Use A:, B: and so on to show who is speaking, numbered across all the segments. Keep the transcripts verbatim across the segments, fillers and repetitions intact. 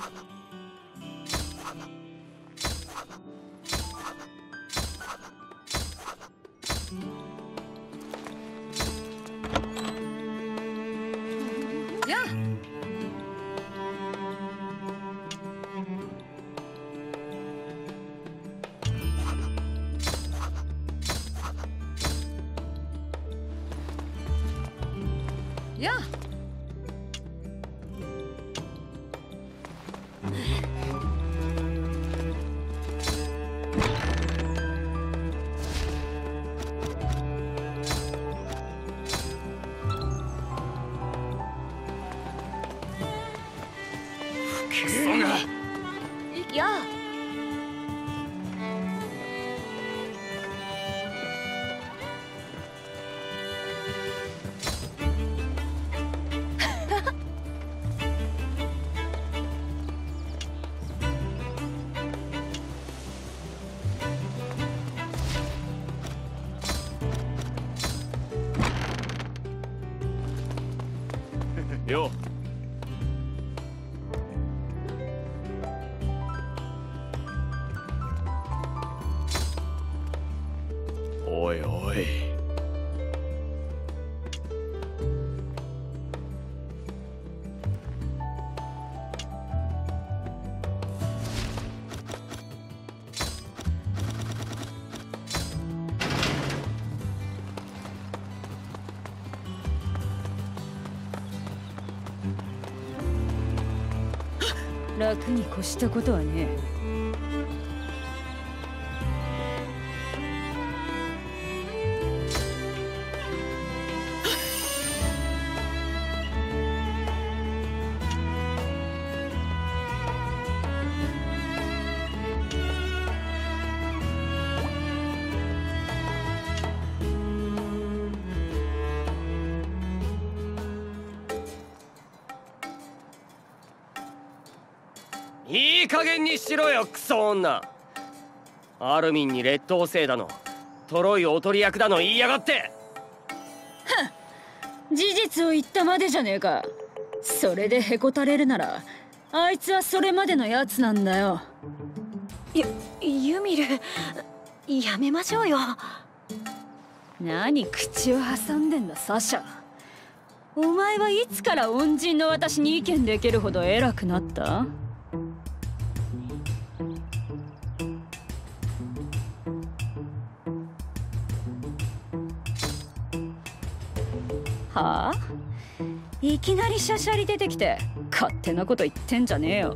A: やあ。
B: クソが。
A: やあ。
B: よう。おいおい。
A: 楽に越したことはねえ。
B: いい加減にしろよ、クソ女。アルミンに劣等生だの、トロイおとり役だの言いやがって。
A: ふん、事実を言ったまでじゃねえか。それでへこたれるならあいつはそれまでのやつなんだよ。
C: ゆユミル、やめましょうよ。
A: 何口を挟んでんだサシャ。お前はいつから恩人の私に意見できるほど偉くなった？はあ？いきなりシャシャリ出てきて勝手なこと言ってんじゃねえよ。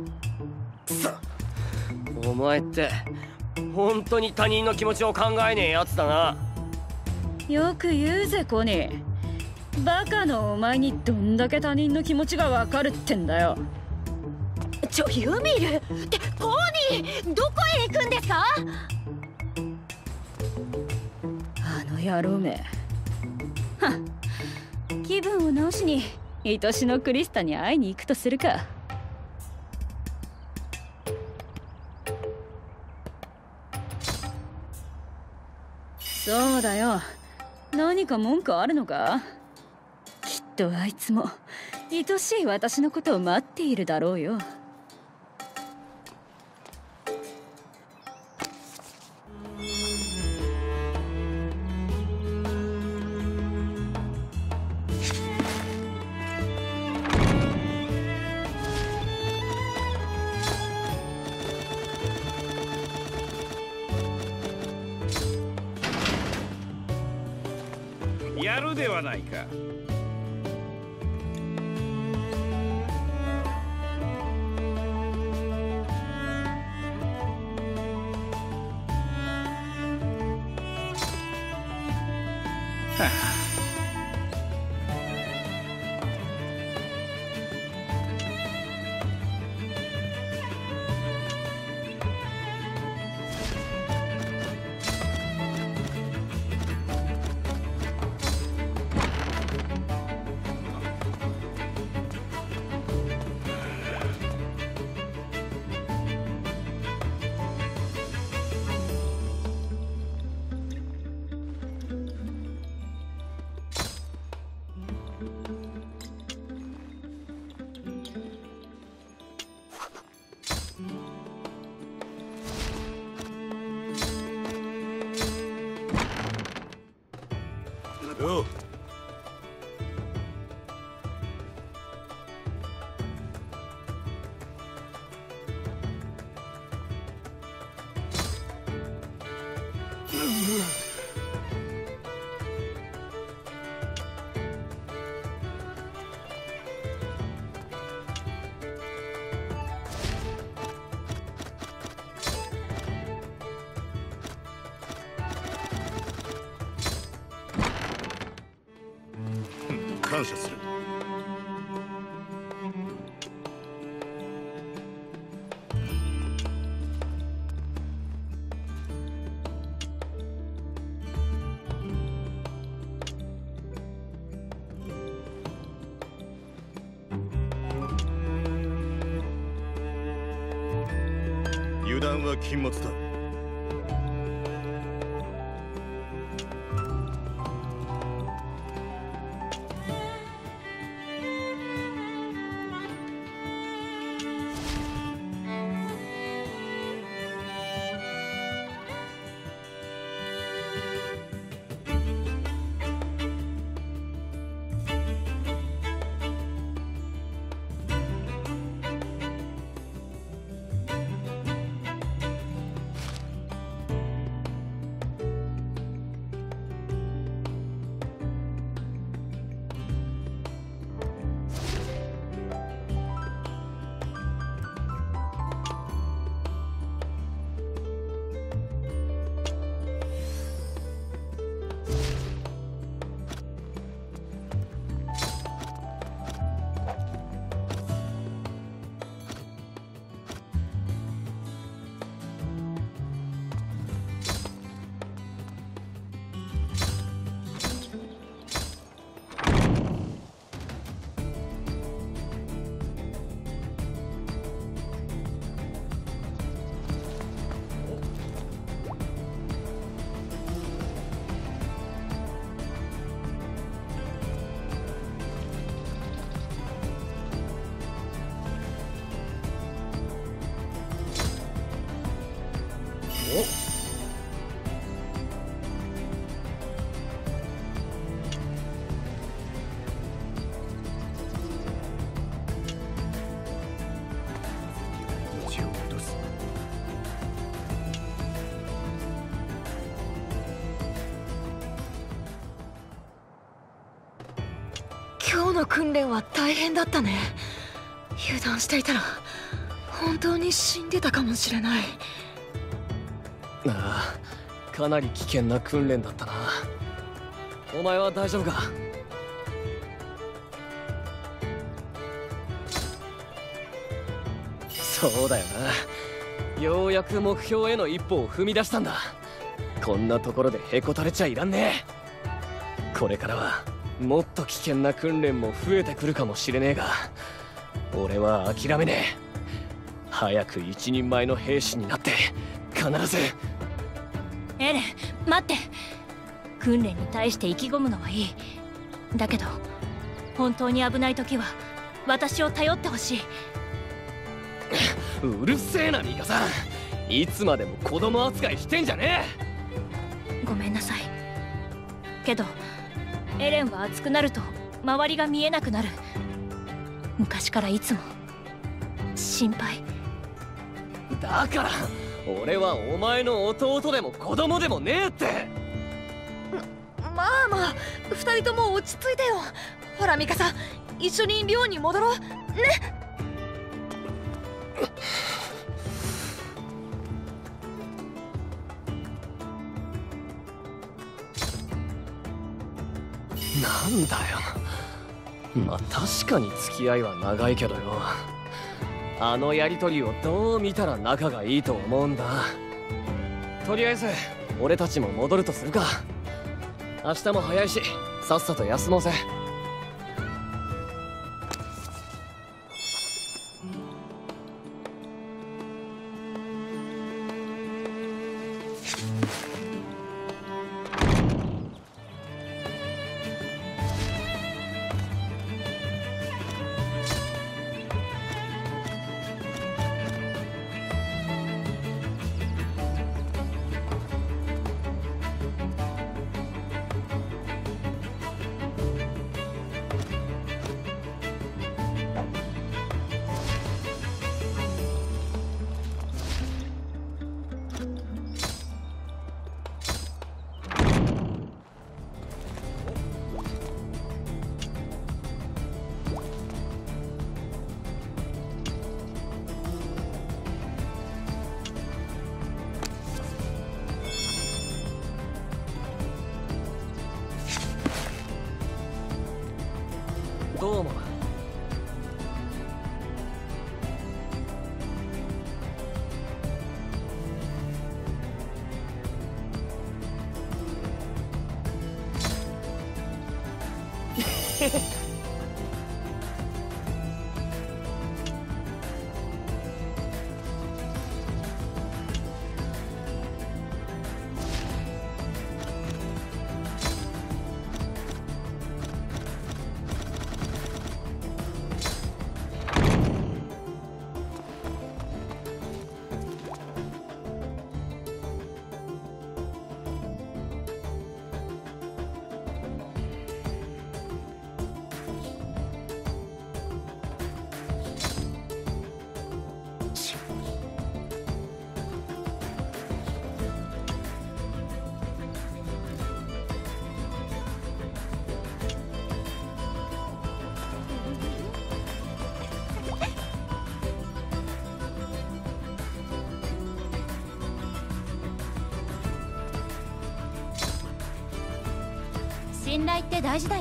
B: お前って本当に他人の気持ちを考えねえやつだな。
A: よく言うぜコニー。バカのお前にどんだけ他人の気持ちがわかるってんだよ。
C: ちょユミルってコニー、どこへ行くんですか？
A: あの野郎め。はっ、気分を直しに愛しのクリスタに会いに行くとするか。そうだよ。何か文句あるのか？きっとあいつも愛しい私のことを待っているだろうよ。
D: やるではないか。はあ
E: よ。感謝する。油断は禁物だ。
C: 今日の訓練は大変だったね。油断していたら本当に死んでたかもしれない。
B: ああ、かなり危険な訓練だったな。お前は大丈夫か？そうだよな。ようやく目標への一歩を踏み出したんだ。こんなところでへこたれちゃいらんねえ。これからはもっと危険な訓練も増えてくるかもしれねえが、俺は諦めねえ。早く一人前の兵士になって必ず。
A: エレン、待って。訓練に対して意気込むのはいい。だけど本当に危ない時は私を頼ってほしい。
B: うるせえなミカさん、いつまでも子供扱いしてんじゃね
A: え。ごめんなさい。けどエレンは熱くなると周りが見えなくなる。昔からいつも心配
B: だから。俺はお前の弟でも子供でもねえって。
C: まあまあ、二人とも落ち着いてよ。ほらミカさん、一緒に寮に戻ろうね。
B: なんだよ。まあ確かに付き合いは長いけどよ、あのやりとりをどう見たら仲がいいと思うんだ。とりあえず俺たちも戻るとするか。明日も早いしさっさと休もうぜ。 どう思う？
A: 信頼って大事だよ。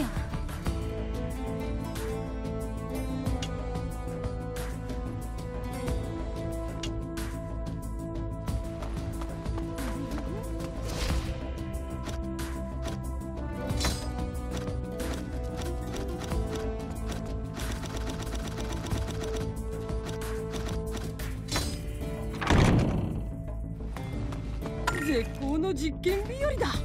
F: 絶好の実験日和だ。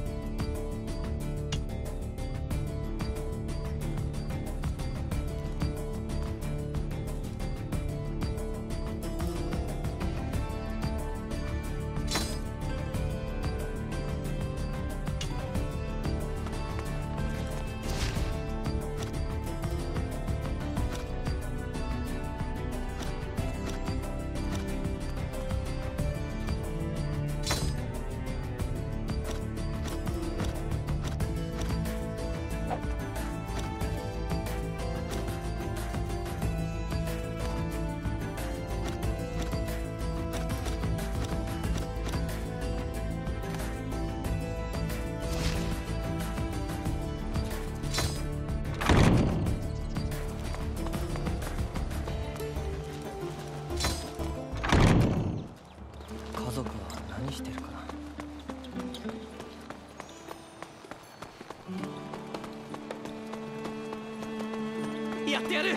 B: やってやる。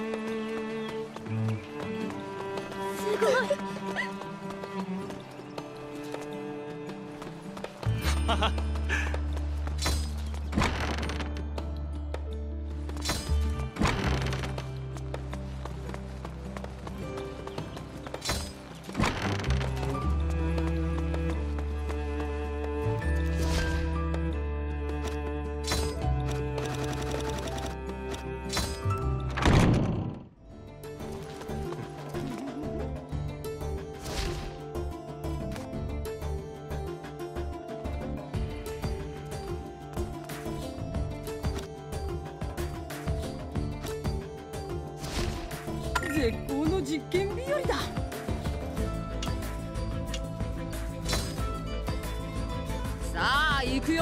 A: すごい。
B: はは。
F: 絶好の実験日和だ。さあ行くよ。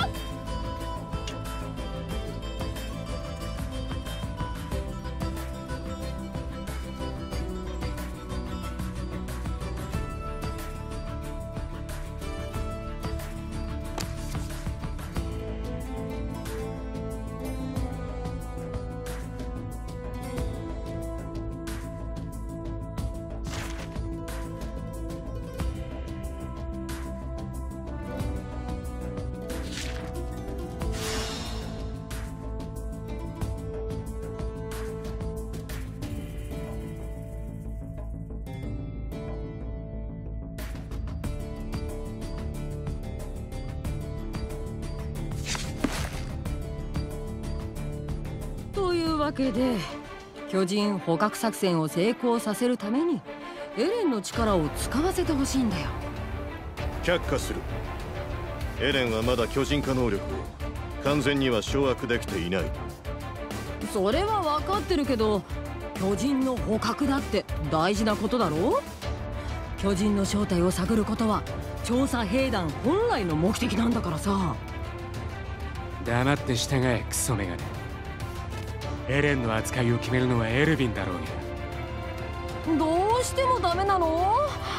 F: というわけで巨人捕獲作戦を成功させるためにエレンの力を使わせてほしいんだよ。
E: 却下する。エレンはまだ巨人化能力を完全には掌握できていない。
F: それは分かってるけど、巨人の捕獲だって大事なことだろう。巨人の正体を探ることは調査兵団本来の目的なんだからさ。
G: 黙って従え、クソメガネ。 エレンの扱いを決めるのはエルヴィンだろうが。
F: どうしてもダメなの？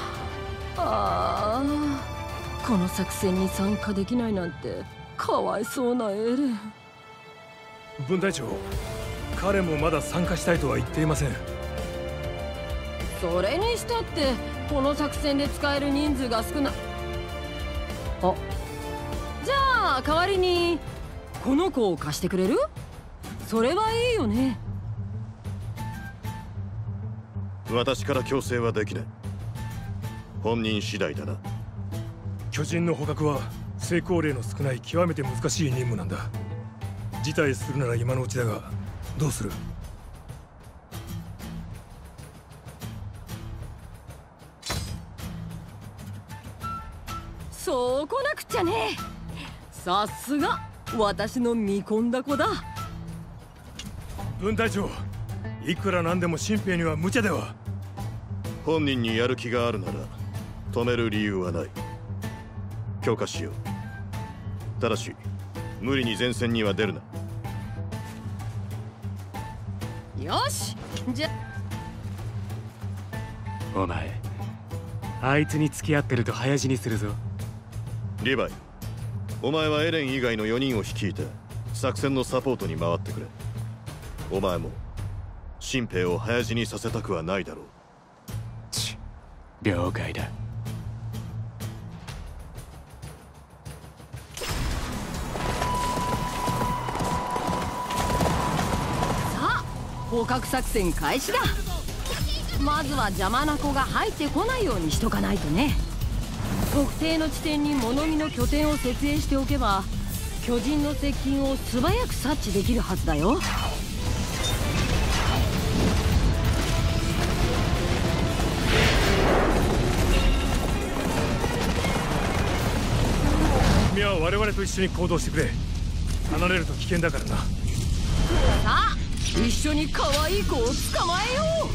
F: ああ、この作戦に参加できないなんてかわいそうなエレン。
H: 分隊長、彼もまだ参加したいとは言っていません。
F: それにしたってこの作戦で使える人数が少ない。あ、じゃあ代わりにこの子を貸してくれる？それはいいよね。
E: 私から強制はできない。本人次第だな。
H: 巨人の捕獲は成功例の少ない極めて難しい任務なんだ。辞退するなら今のうちだが、どうする？
F: そうこなくちゃね。さすが私の見込んだ子だ。
H: 分隊長、いくらなんでも新兵には無茶では。
E: 本人にやる気があるなら止める理由はない。許可しよう。ただし無理に前線には出るな。
F: よし、じゃ。
G: お前、あいつに付き合ってると早死にするぞ。
E: リヴァイ、お前はエレン以外のよにんを率いて作戦のサポートに回ってくれ。お前も新兵を早死にさせたくはないだろう。
G: ち、了解だ。
F: 捕獲作戦開始だ。まずは邪魔な子が入ってこないようにしとかないとね。特定の地点に物見の拠点を設営しておけば巨人の接近を素早く察知できるはずだよ。
H: 君は我々と一緒に行動してくれ。離れると危険だからな。さ
F: あ、一緒に可愛い子を捕まえよう。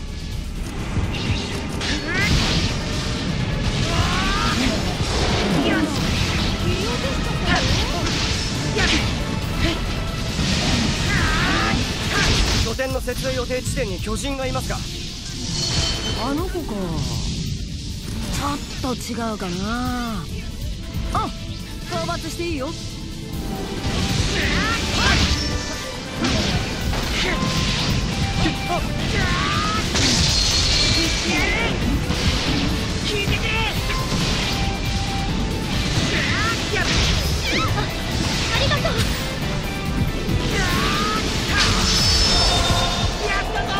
B: 拠点の設営予定地点に巨人がいますか？
F: あの子か。ちょっと違うかな。あ、討伐していいよ。聞いてて。ありがとう。やったぞ。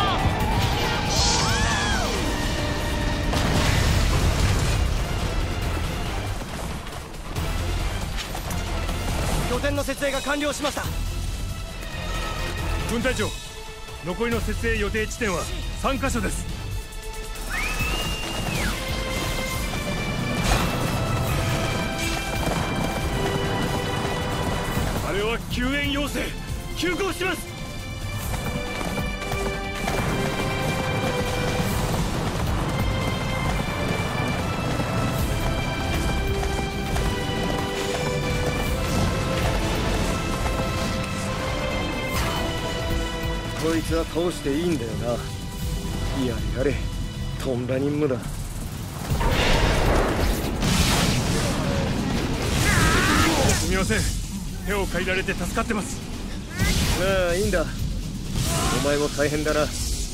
B: 拠点の設営が完了しました。
H: 分隊長、残りの設営予定地点はさんカ所です。あれは救援要請。急行します。
B: こいつは倒していいんだよな。やれやれ、とんだ任務だ。
H: すみません、手を借りられて助かってます。
B: ああ、いいんだ。お前も大変だな。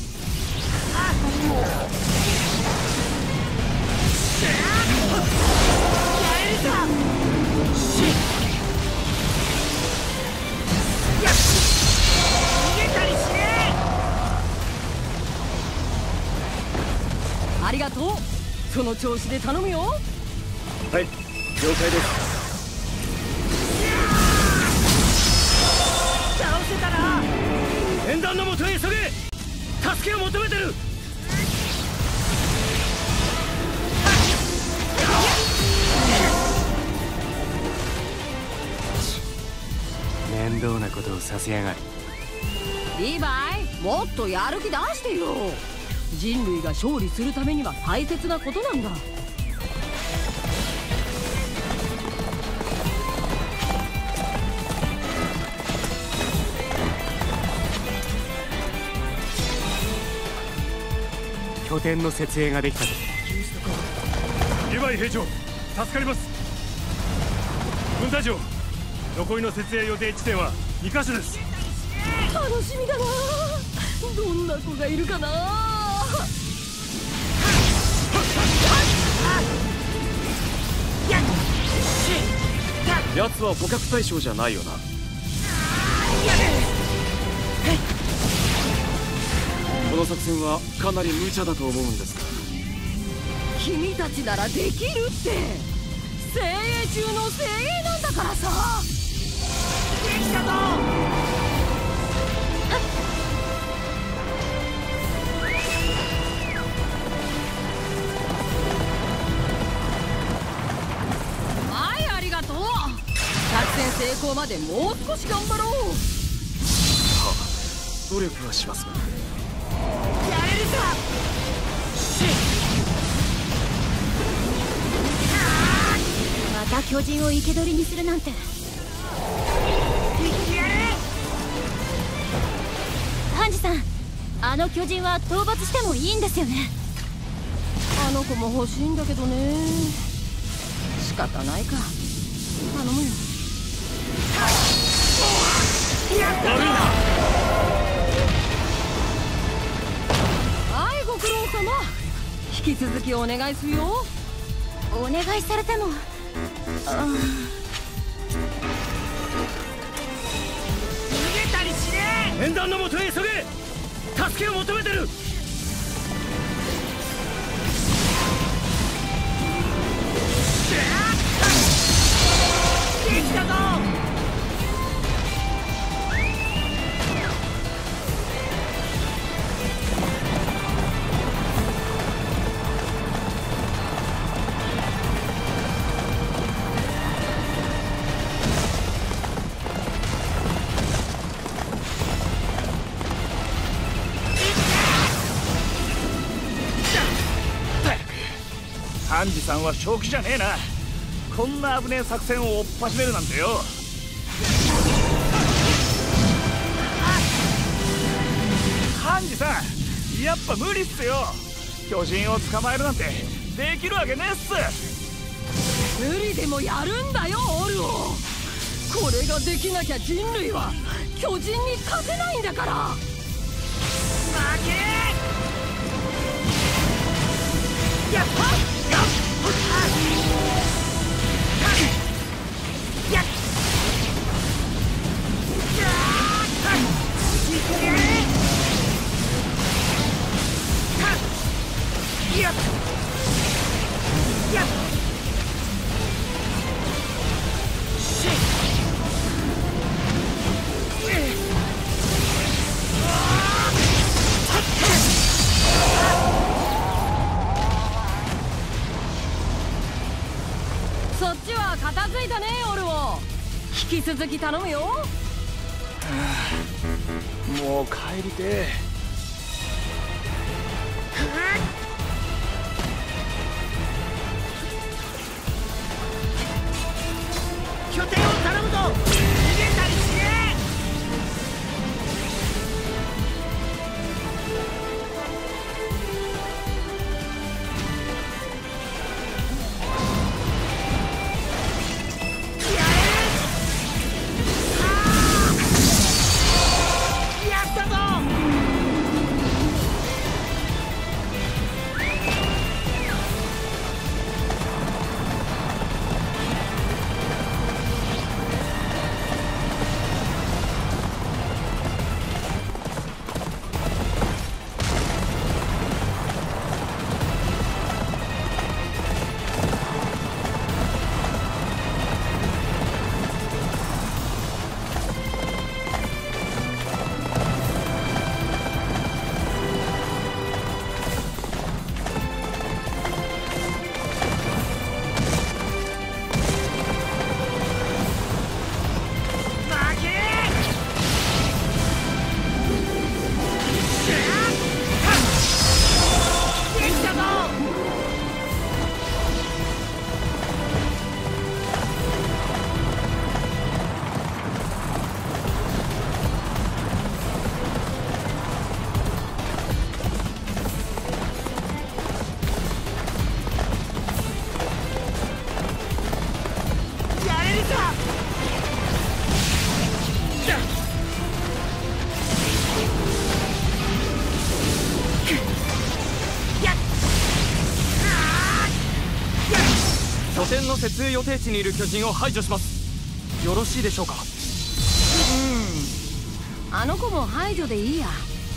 F: ありがとう。その調子で頼むよ。
B: はい、了解です。
F: 倒せたな。
B: 演壇のもとへ急げ。助けを求めてる。
G: 面倒なことをさせやがる。
F: リヴァイ、もっとやる気出してよ。人類が勝利するためには大切なことなんだ。
G: 拠点の設営ができたぞ。
H: リヴァイ兵長、助かります。軍隊長、残りの設営予定地点はにかしょです。
F: 楽しみだな。どんな子がいるかな。
I: 奴は捕獲対象じゃないよな。この作戦はかなり無茶だと思うんですが。
F: 君たちならできるって。精鋭中の精鋭なんだからさ。できたぞ。はい、ありがとう。作戦成功までもう少し頑張ろう。
I: はあ、努力はしますが。
F: やれるさ。
A: また巨人を生け捕りにするなんて。ハンジさん、あの巨人は討伐してもいいんですよね。
F: あの子も欲しいんだけどね。仕方ないか。頼むよ。
H: 悪いな。
F: はい、ご苦労様。引き続きお願いするよ。
A: お願いされても。ああ、逃
H: げたりしねえ。縁談のもとへ急げ。助けを求めてる。できたぞ。ハンジさんは正気じゃねえな。こんな危ねえ作戦を追っ走れるなんてよ。ハンジさん、やっぱ無理っすよ。巨人を捕まえるなんてできるわけねえっす。
F: 無理でもやるんだよ、オルオ。これができなきゃ人類は巨人に勝てないんだから。負け。やっはっやっそっちは片付いたね、オルオ。引き続き頼むよ。は
I: あ、もう帰りてえ。
H: 拠点を頼むぞ。逃げたりしねえ。
I: 設営予定地にいる巨人を排除します。よろしいでしょうか。
F: うん、あの子も排除でいいや。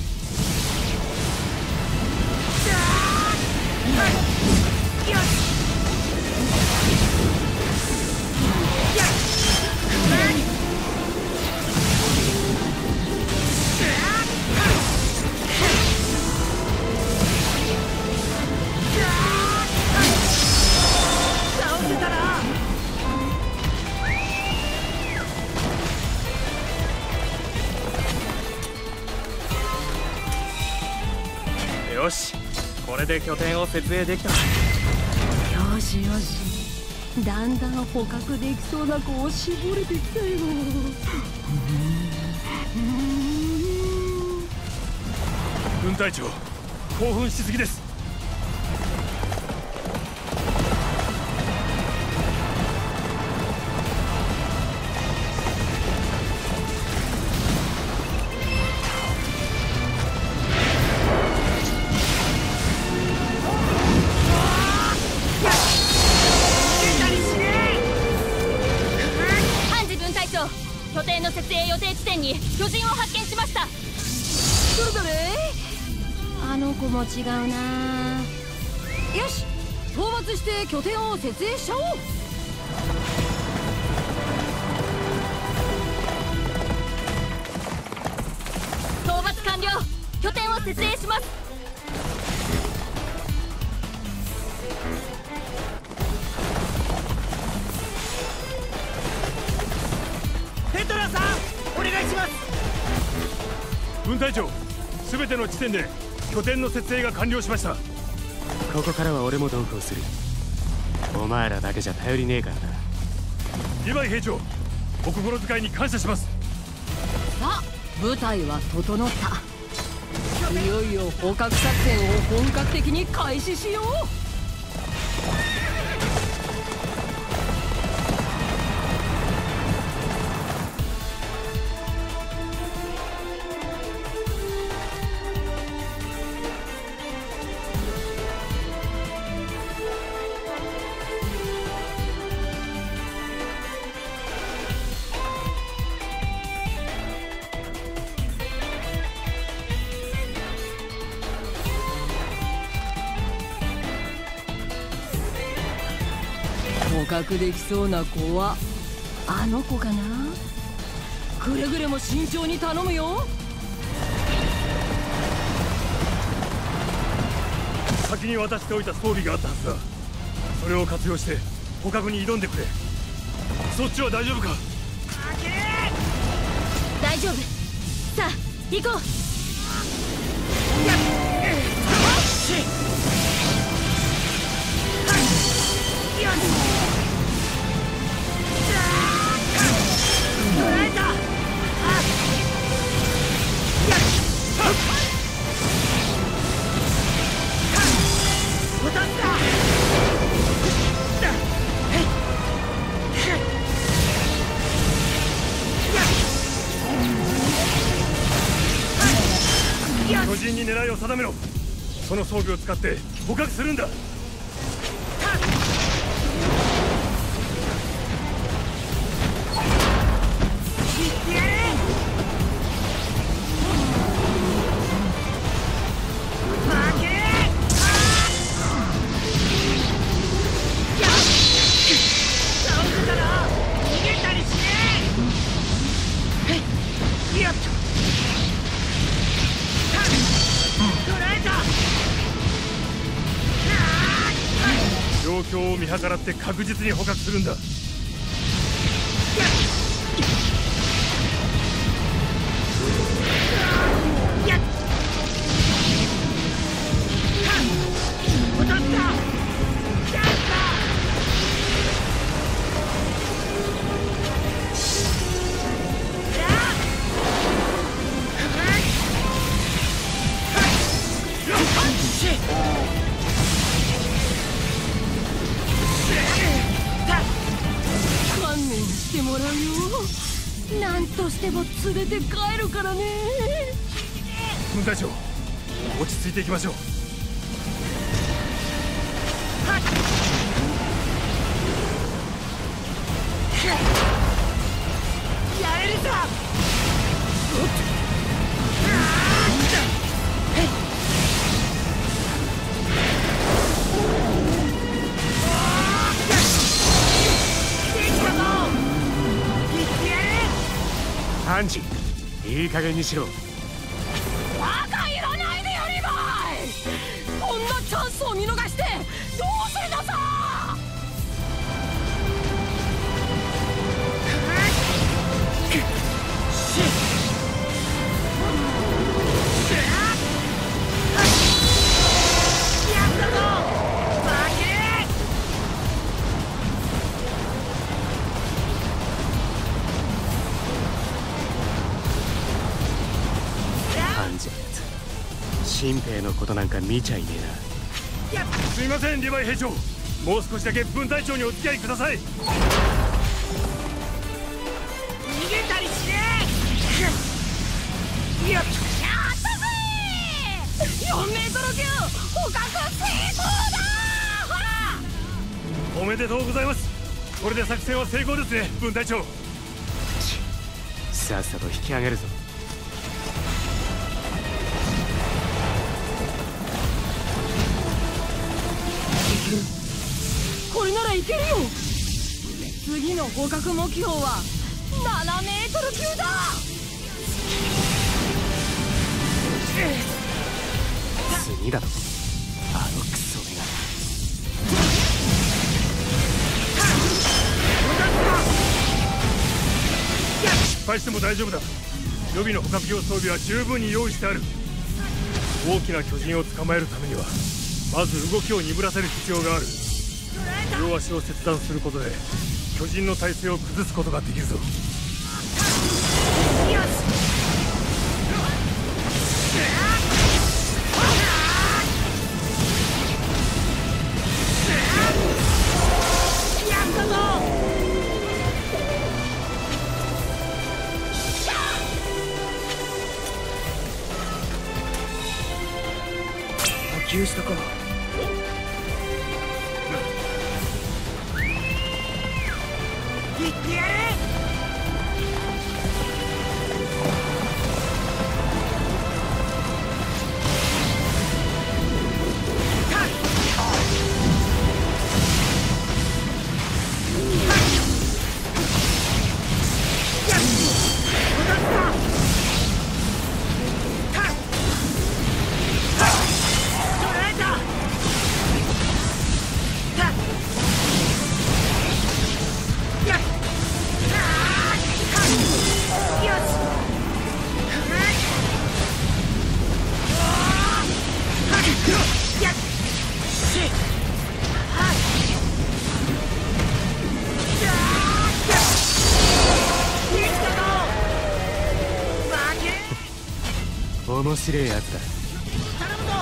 H: よし、これで拠点を設営できた。
F: よしよし、だんだん捕獲できそうな子を絞れてきたよ。
H: 軍隊長、興奮しすぎです。
A: 拠点の設営予定地点に巨人を発見しました。
F: どれどれ、あの子も違うな。よし、討伐して拠点を設営しちゃおう。
A: 討伐完了。拠点を設営します。
J: ペトラさん、お願いします。
H: 軍隊長、すべての地点で拠点の設営が完了しました。
G: ここからは俺も同行する。お前らだけじゃ頼りねえからな。
H: リヴァイ兵長、お心遣いに感謝します。
F: さあ、部隊は整った。いよいよ捕獲作戦を本格的に開始しよう。捕獲できそうな子はあの子かな。くれぐれも慎重に頼むよ。
H: 先に渡しておいた装備があったはずだ。それを活用して捕獲に挑んでくれ。そっちは大丈夫か。
A: 大丈夫。さあ行こう。
H: 巨人に狙いを定めろ。その装備を使って捕獲するんだ。状況を見計らって確実に捕獲するんだ。
F: 観念してもらうよ。何としても連れて帰るからね。
H: 軍隊長、落ち着いていきましょう。
J: やれるさ。
G: ハンジ、いい加減にしろ。
F: バカいらないでよリヴァイ。こんなチャンスを見逃してどうするのさ。
G: 新兵のことなんか見ちゃいね
H: えな。すみませんリヴァイ兵長、もう少しだけ分隊長にお付き合いください。
J: 逃げたりしねえ。やったぜ。
F: よんメートル級捕獲成功だ。
H: おめでとうございます。これで作戦は成功ですね分隊長。
G: さっさと引き上げるぞ。
F: これならいけるよ。次の捕獲目標はななメートル級だ。
G: 次だとあのクソめが。
H: 失敗しても大丈夫だ。予備の捕獲用装備は十分に用意してある。大きな巨人を捕まえるためにはまず動きを鈍らせる必要がある。両足を切断することで巨人の体勢を崩すことができるぞ。
J: 補給しとこう。行ってやれ。
G: 面白いやつだ。
J: 頼むぞ。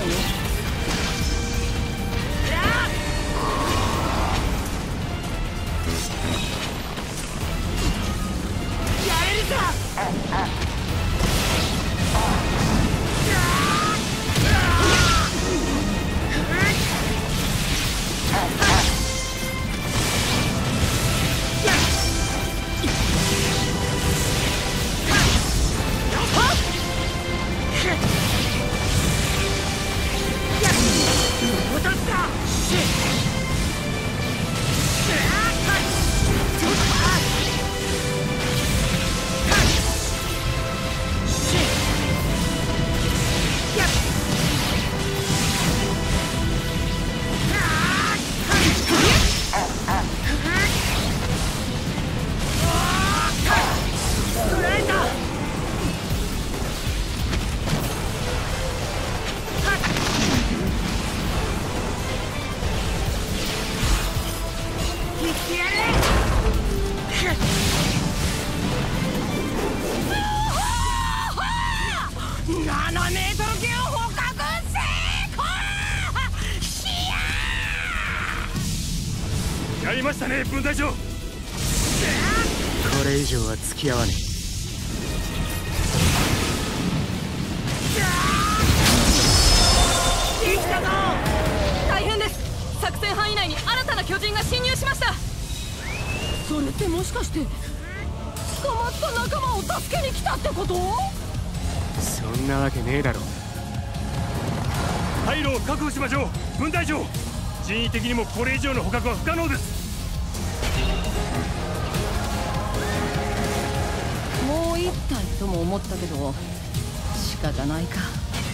F: のよ。
J: やれるさ。ななメートル級捕獲成功。しや
H: やりましたね、分隊長。こ
G: れ以上は付き合わねえ。
J: 生きたぞ。
F: 大変です。作戦範囲内に新たな巨人が侵入しました。それってもしかして捕まった仲間を助けに来たってこと？
G: そんなわけねえだろ。
H: 退路を確保しましょう、分隊長。人為的にもこれ以上の捕獲は不可能です。
F: もう一体とも思ったけど仕方ないか。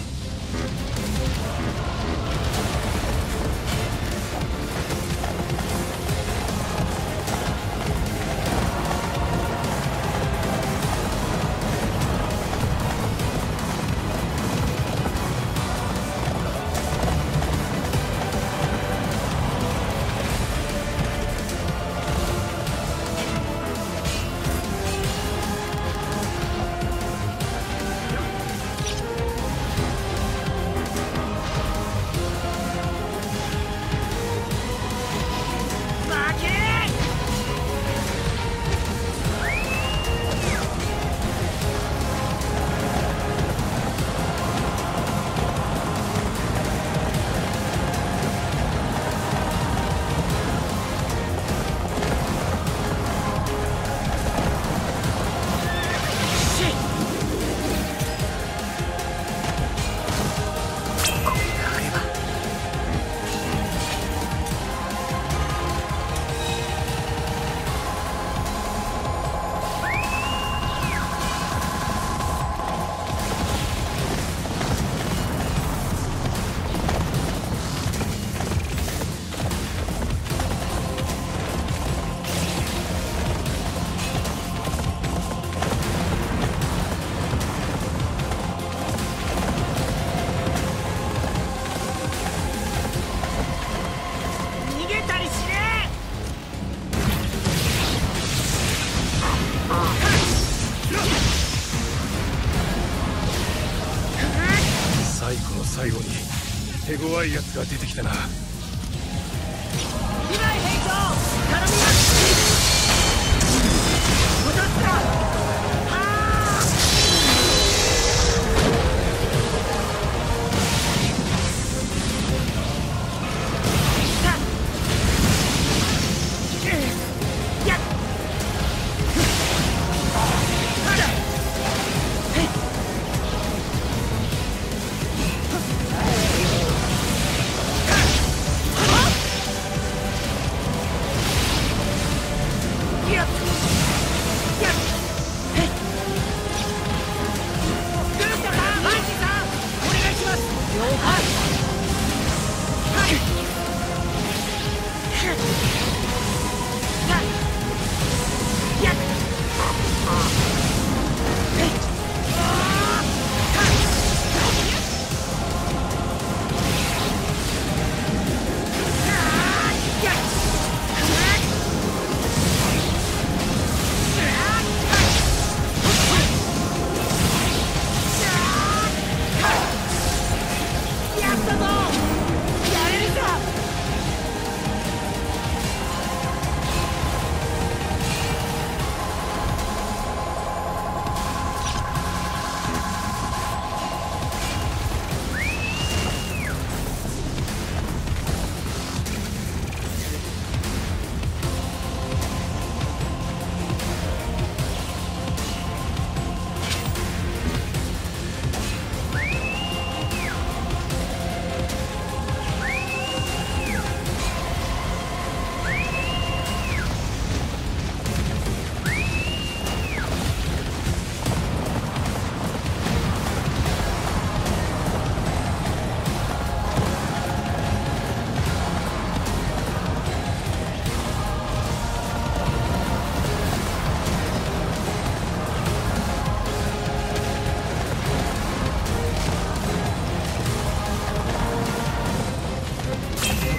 H: 最後に手強いやつが出てきたな。
J: 今井兵長、頼みます。落とすか。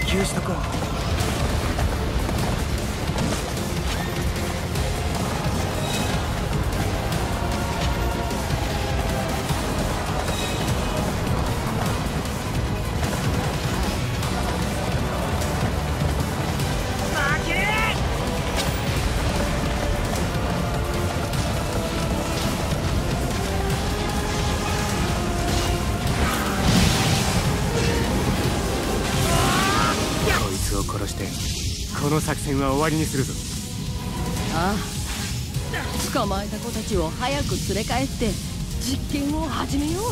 G: 給しとこう。この作戦は終わりにするぞ。
F: ああ、捕まえた子たちを早く連れ帰って実験を始めよう。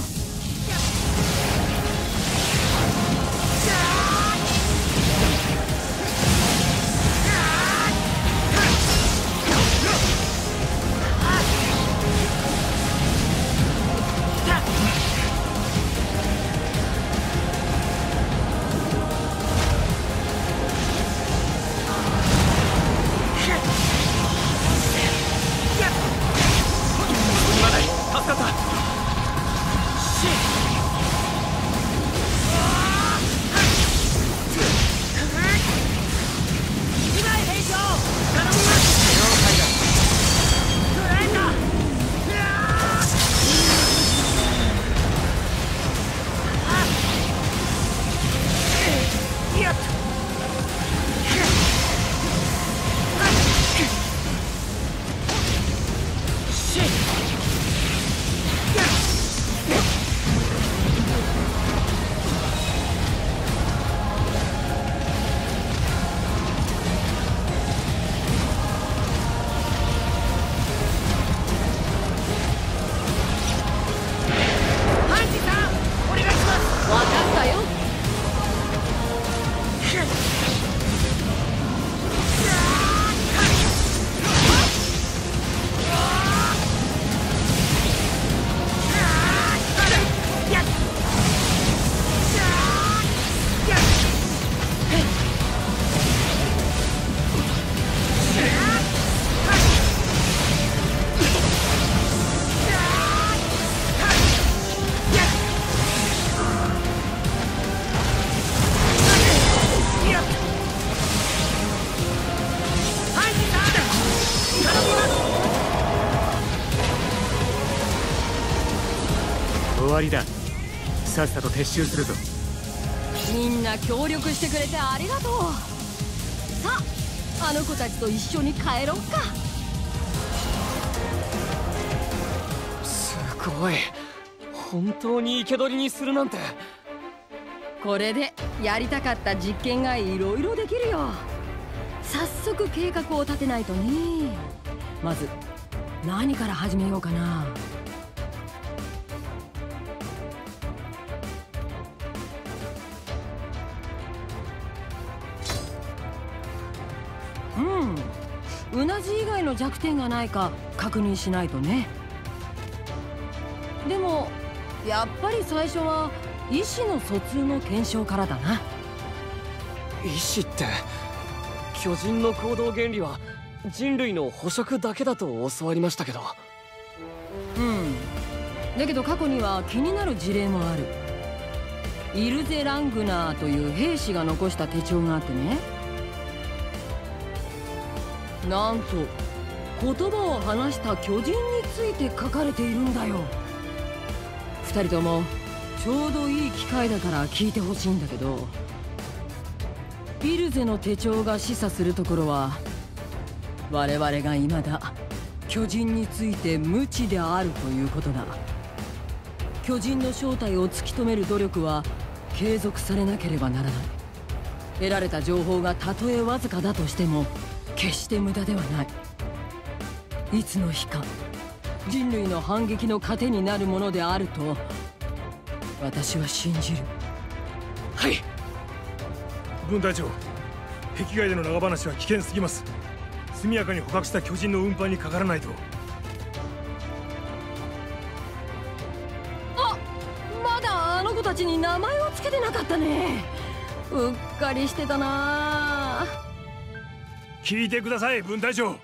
G: 終わりだ。さっさと撤収するぞ。
F: みんな協力してくれてありがとう。さあ、あの子たちと一緒に帰ろうか。
B: すごい。本当に生け捕りにするなんて。
F: これでやりたかった実験がいろいろできるよ。早速計画を立てないとね。まず何から始めようかな。うん、うなじ以外の弱点がないか確認しないとね。でもやっぱり最初は意思の疎通の検証からだな。
B: 意思って巨人の行動原理は人類の捕食だけだと教わりましたけど。
F: うん、だけど過去には気になる事例もある。イルゼ・ラングナーという兵士が残した手帳があってね、なんと言葉を話した巨人について書かれているんだよ。二人ともちょうどいい機会だから聞いてほしいんだけど、イルゼの手帳が示唆するところは、我々が未だ巨人について無知であるということだ。巨人の正体を突き止める努力は継続されなければならない。得られた情報がたとえわずかだとしても決して無駄ではない。いつの日か人類の反撃の糧になるものであると私は信じる。
B: はい。
H: 分隊長、壁外での長話は危険すぎます。速やかに捕獲した巨人の運搬にかからないと。
F: あ、まだあの子たちに名前を付けてなかったね。うっかりしてたな。
H: 聞いてください、分隊長。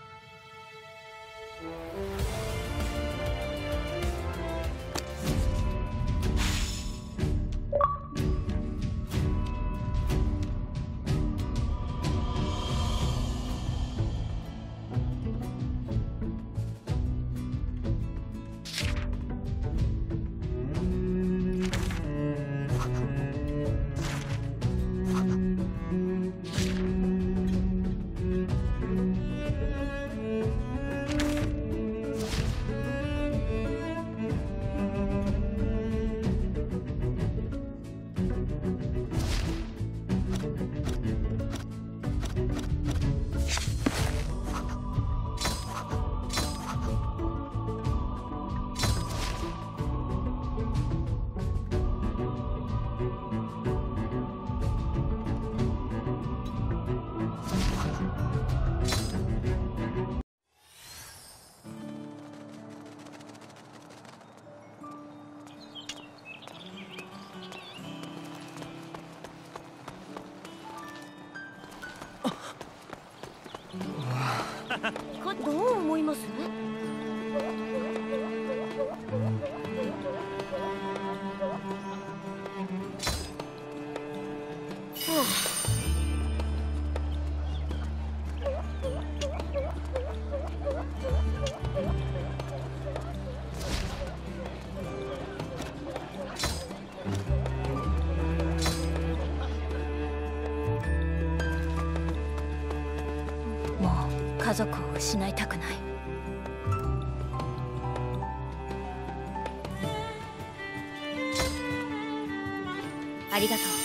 C: どう思います？
A: もう家族を失いたくない。ありがとう。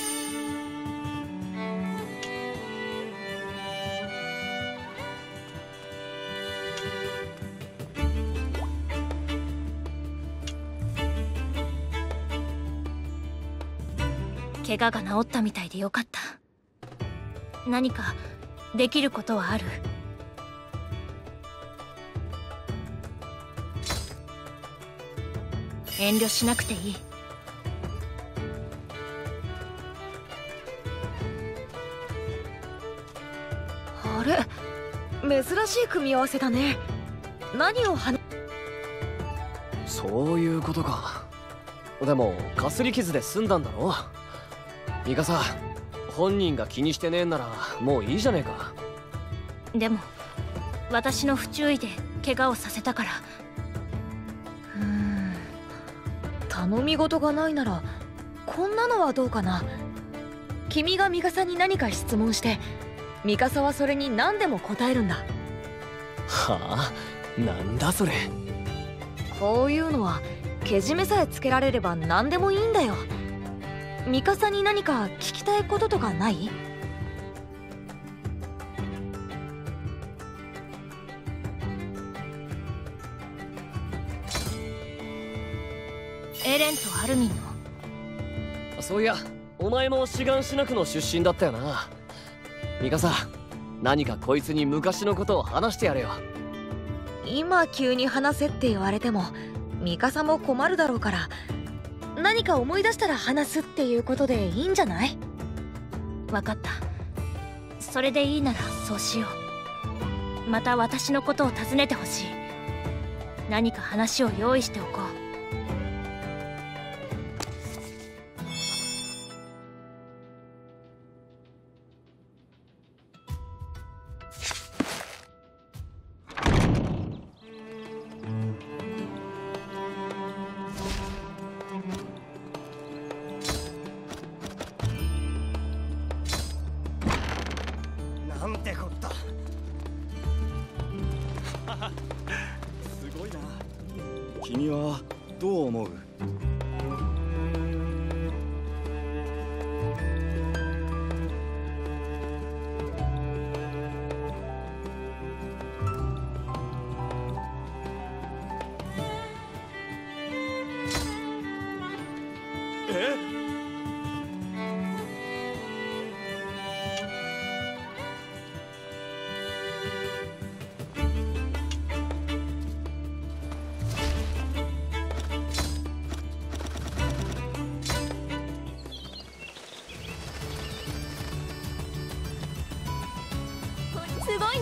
A: 怪我が治ったみたいでよかった。何かできることはある？遠慮しなくていい。
C: あれ、珍しい組み合わせだね。何を話…
B: そういうことか。でもかすり傷で済んだんだろ。ミカサ、本人が気にしてねえんならもういいじゃねえか。
A: でも私の不注意で怪我をさせたから。
C: うーん、頼み事がないならこんなのはどうかな。君がミカサに何か質問してミカサはそれに何でも答えるんだ。
B: はあ、なんだそれ。
C: こういうのはけじめさえつけられれば何でもいいんだよ。ミカサに何か聞きたいこととかない？
A: エレンとアルミンの。
B: そういや、お前もシガンシナ区の出身だったよな。ミカサ、何かこいつに昔のことを話してやれよ。
C: 今急に話せって言われてもミカサも困るだろうから、何か思い出したら話すっていうことでいいんじゃない？
A: わかった。それでいいならそうしよう。また私のことを尋ねてほしい。何か話を用意しておこう。
K: なんてこった。すごいな。君はどう思う？え？
C: すごいね。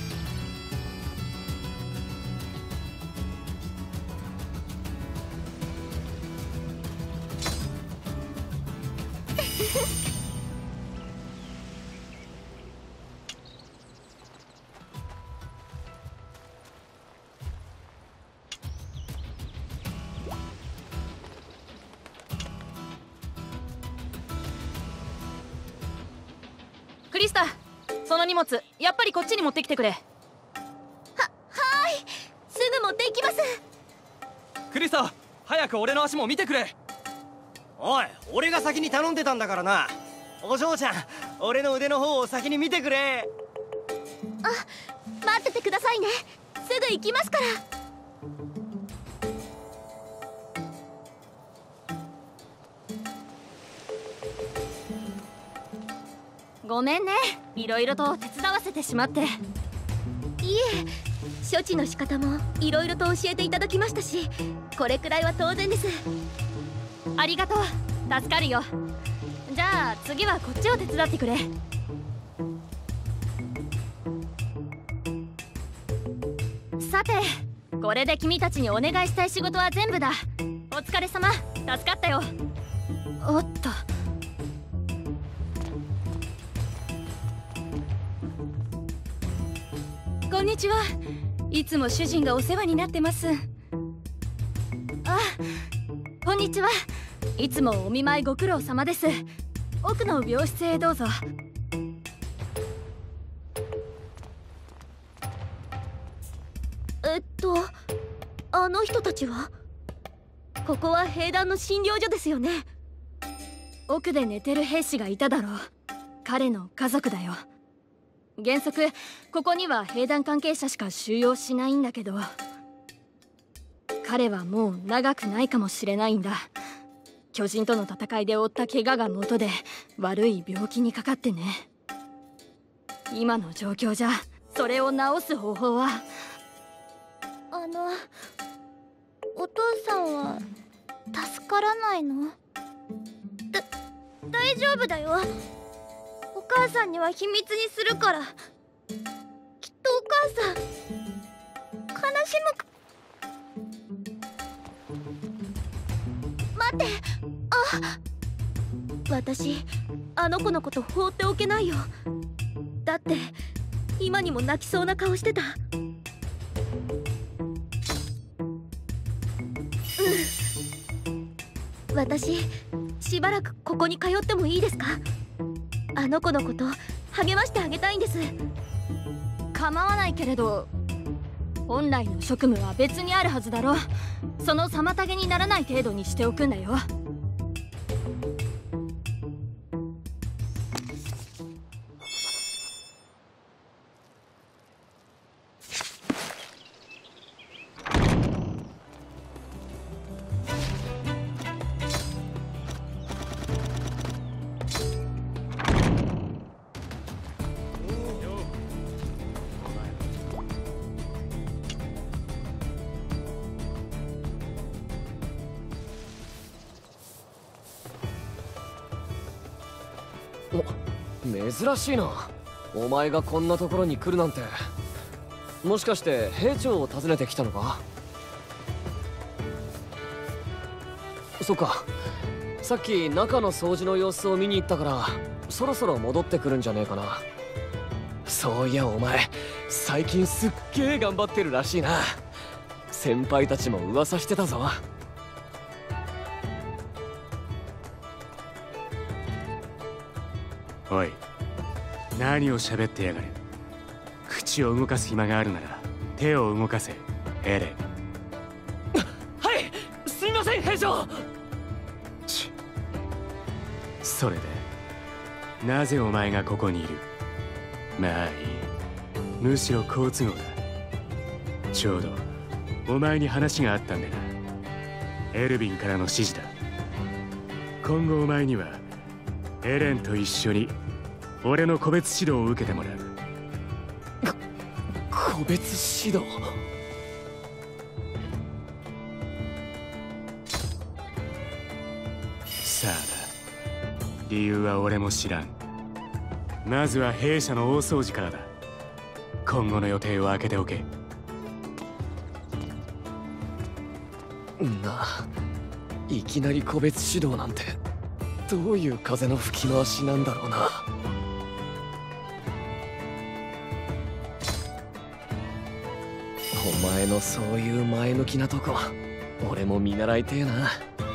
L: クリスタ、その荷物やっぱりこっちに持ってきてくれ。は、
C: はーい、すぐ持っていきます。
K: クリスタ、早く俺の足も見てくれ。おい、俺が先に頼んでたんだからな。お嬢ちゃん、俺の腕の方を先に見てくれ。
C: あ、待っててくださいね。すぐ行きますから。
L: ごめんね、いろいろと手伝わせてしまって。い
C: え、処置の仕方もいろいろと教えていただきましたし、これくらいは当然です。
L: ありがとう、助かるよ。じゃあ次はこっちを手伝ってくれ。
A: さて、これで君たちにお願いしたい仕事は全部だ。お疲れ様、助かったよ。おっと。こんにちは。いつも主人がお世話になってます。あ、こんにちは。いつもお見舞いご苦労様です。奥の病室へどうぞ。えっとあの人たちは？ここは兵団の診療所ですよね。奥で寝てる兵士がいただろう。彼の家族だよ。原則ここには兵団関係者しか収容しないんだけど、彼はもう長くないかもしれないんだ。巨人との戦いで負った怪我が元で悪い病気にかかってね。今の状況じゃそれを治す方法は。
M: あのお父さんは助からないの？だ大丈夫だよ。お母さんには秘密にするから。きっとお母さん悲しむか。待って、あ、私あの子のこと放っておけないよ。だって今にも泣きそうな顔してた。うん、私しばらくここに通ってもいいですか？あの子のこと励ましてあげたいんです。
A: 構わないけれど、本来の職務は別にあるはずだろ。その妨げにならない程度にしておくんだよ。
B: 珍しいな。お前がこんなところに来るなんて。もしかして兵長を訪ねてきたのか？そっか、さっき中の掃除の様子を見に行ったからそろそろ戻ってくるんじゃねえかな。そういやお前最近すっげえ頑張ってるらしいな。先輩たちも噂してたぞ。
G: おい、何を喋ってやがる。口を動かす暇があるなら手を動かせ、エレン。
B: はい、すみません兵長。
G: ちそれでなぜお前がここにいる？まあいい、むしろ好都合だ。ちょうどお前に話があったんだな。エルヴィンからの指示だ。今後お前にはエレンと一緒に俺の個別指導を受けてもらう。
B: 個別指導？
G: さあだ、理由は俺も知らん。まずは兵舎の大掃除からだ。今後の予定を開けておけ。
B: なあ、いきなり個別指導なんてどういう風の吹き回しなんだろうな。お前のそういう前向きなとこ俺も見習いてえな。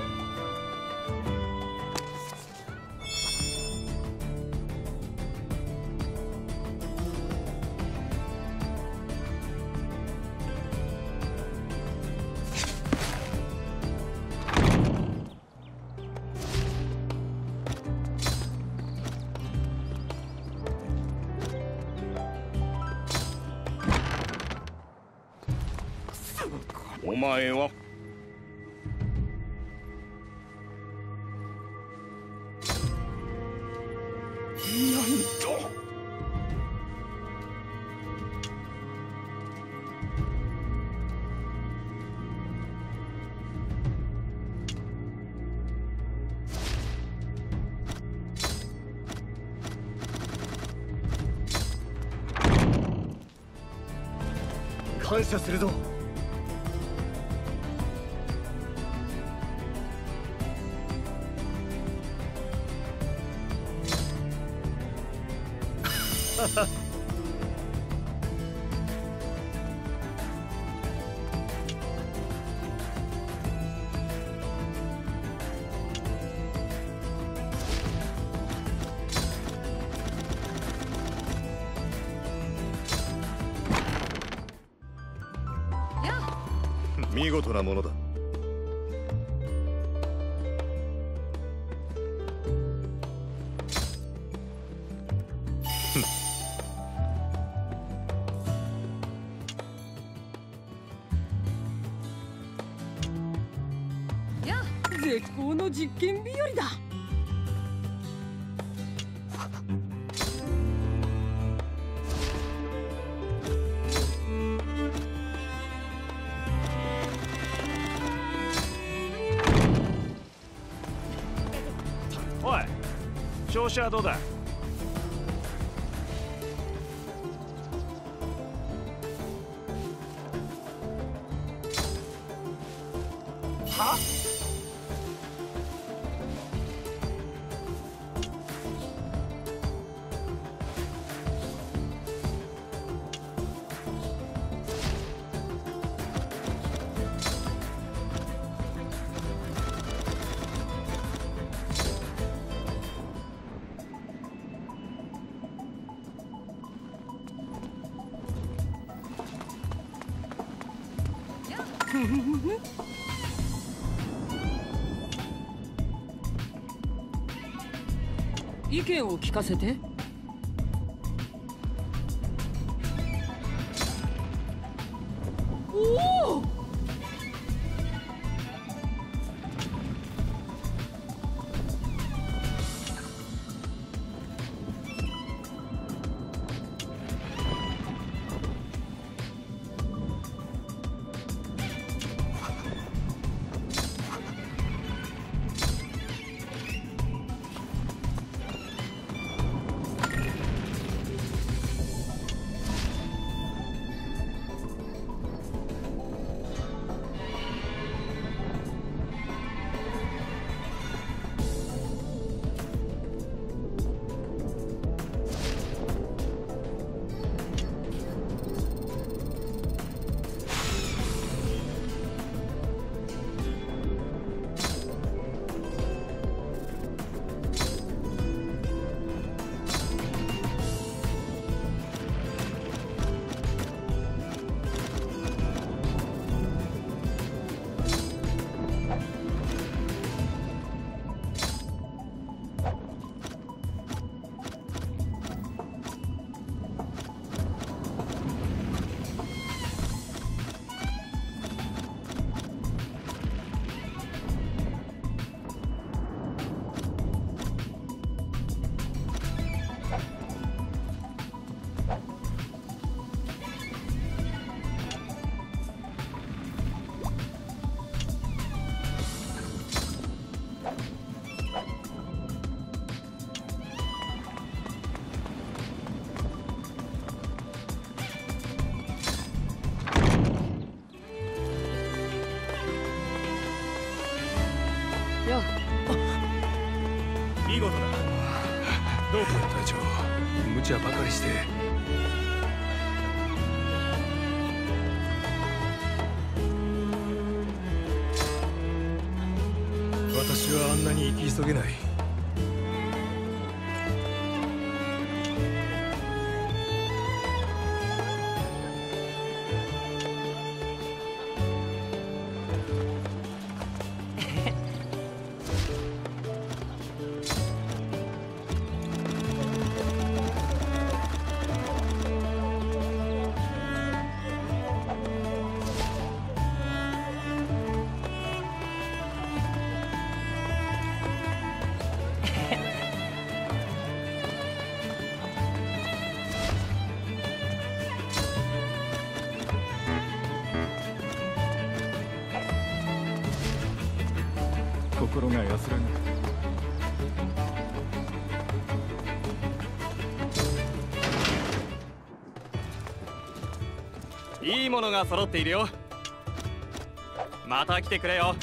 D: お前はなんと。
K: 感謝するぞ。
E: 見事なものだ。
F: 絶好の実験日和だ。
N: おい、調子はどうだ？は？
F: 意見を聞かせて。おお！
H: 見事だ。どうか隊長、無茶ばかりして。私はあんなに行き急げない。心が安らぐ。
O: いいものが揃っているよ。また来てくれよ。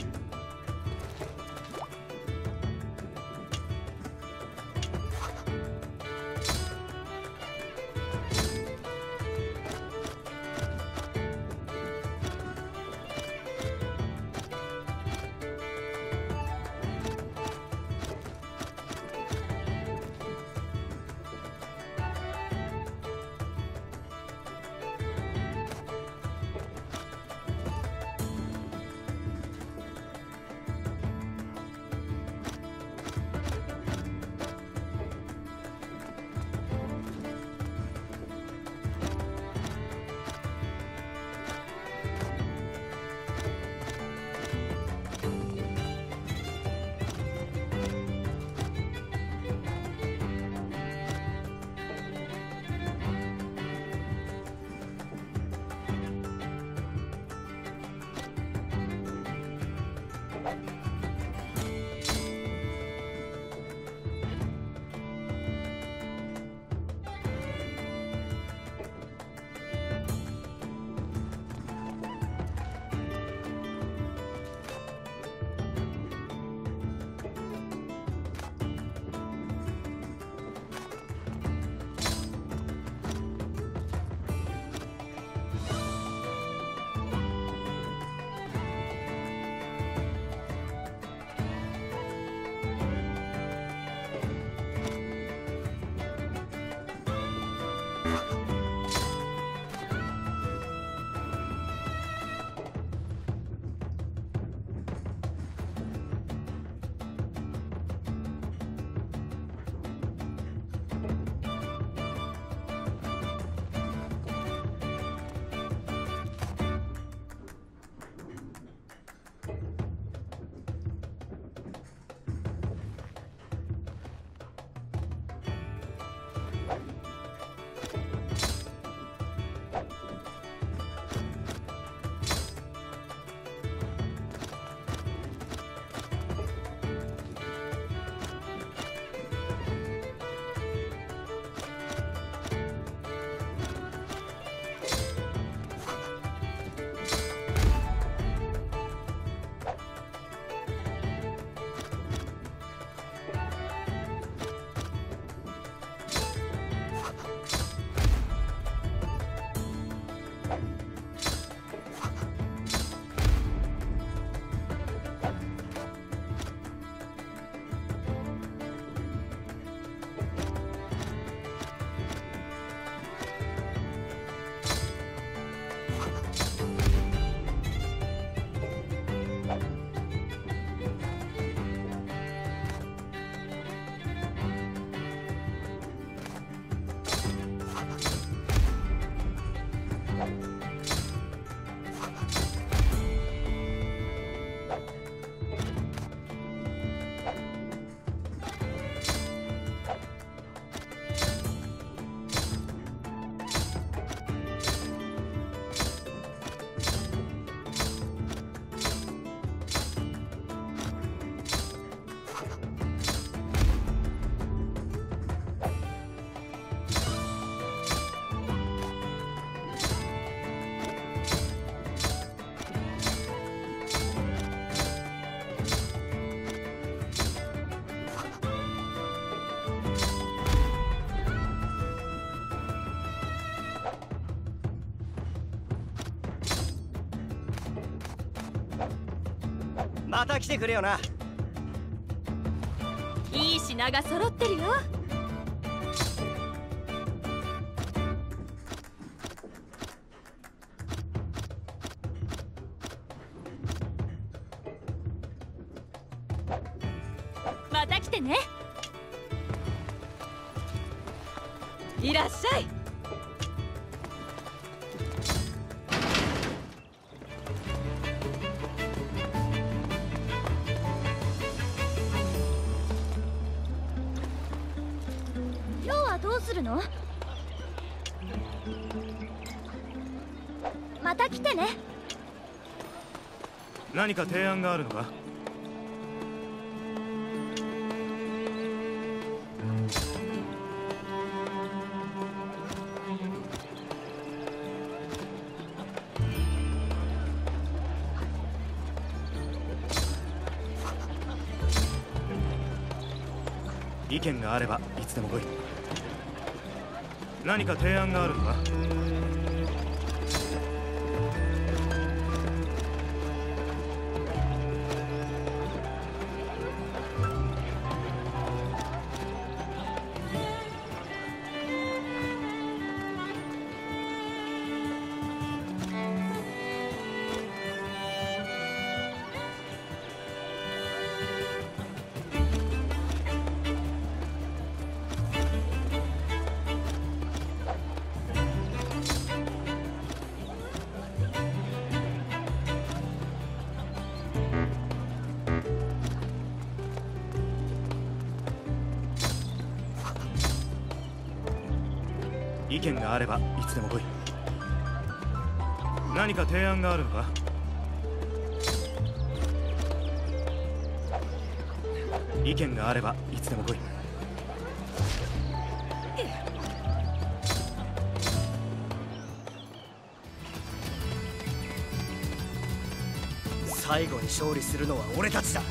K: また来てくれよな。
A: いい品が揃ってるよ。また来てね。いらっしゃい。
M: 今日はどうするの？また来てね。
H: 何か提案があるのか？
N: 意見があればいつでも来い。何か提案があるのか？意見があればいつでも来い。何か提案があるのか？意見があればいつでも来い。
K: 最後に勝利するのは俺たちだ。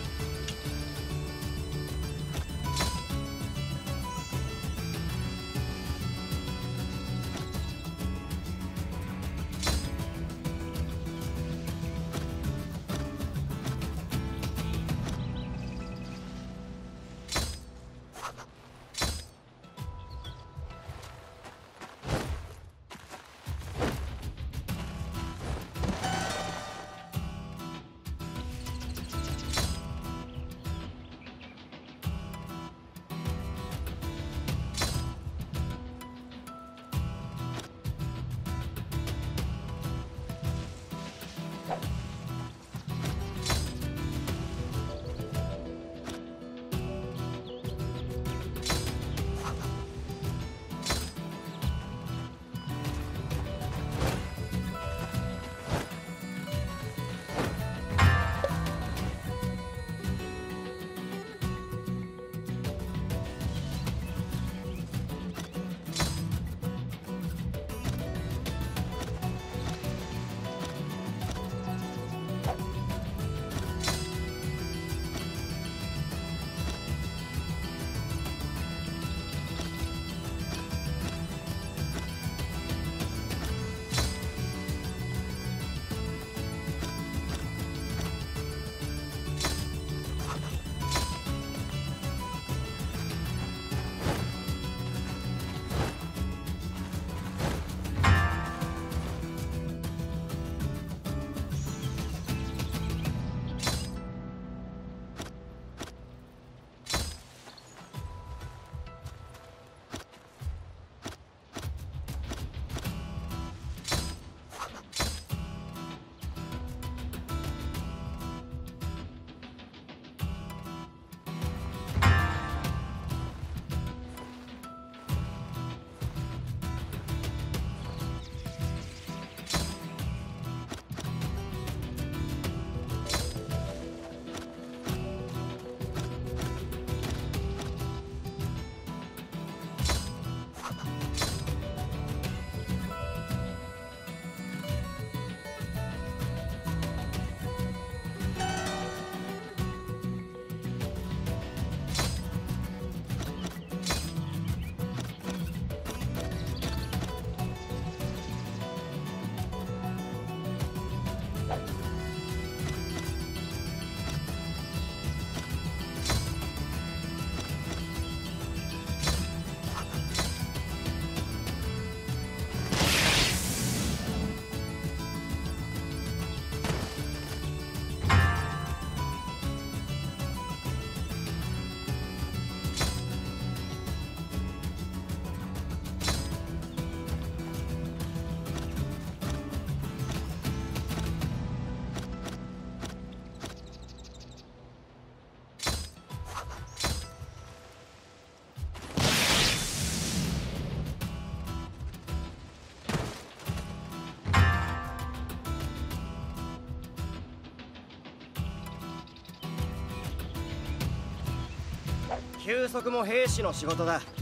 K: 休息も兵士の仕事だ。